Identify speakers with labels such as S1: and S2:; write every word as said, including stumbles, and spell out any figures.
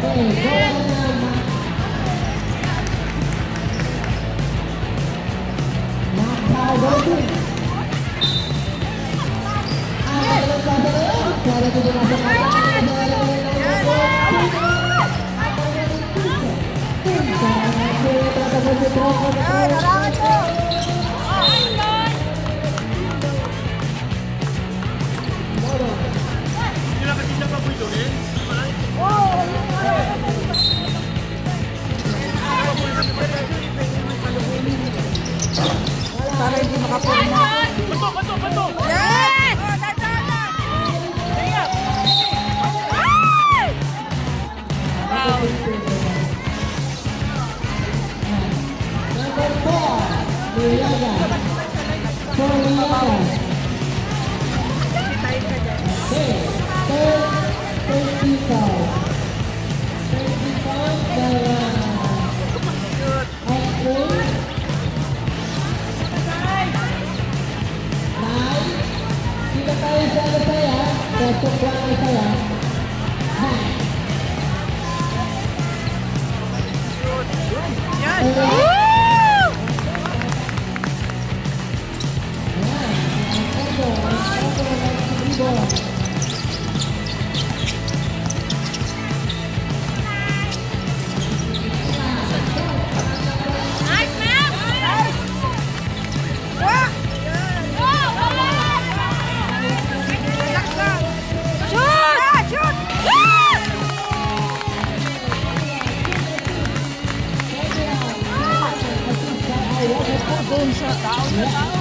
S1: MacauDolphins. Ada tujuh masuk para hindi makapunta. Betul, betul, betul. Yes! Number four, Liaga. For Liaga. Okay, third, twenty-five. twenty-five dalam April. Naik. Kita tahu salah saya. Besok pelanggan saya. Hai. Doon sa tao na tao.